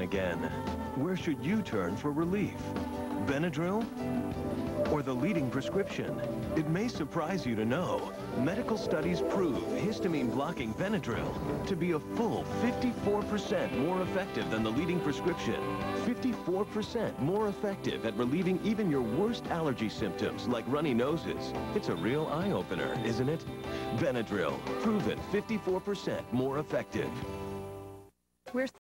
again. Where should you turn for relief? Benadryl? Or the leading prescription? It may surprise you to know, medical studies prove histamine-blocking Benadryl to be a full 54% more effective than the leading prescription. 54% more effective at relieving even your worst allergy symptoms like runny noses. It's a real eye-opener, isn't it? Benadryl, proven 54% more effective. We're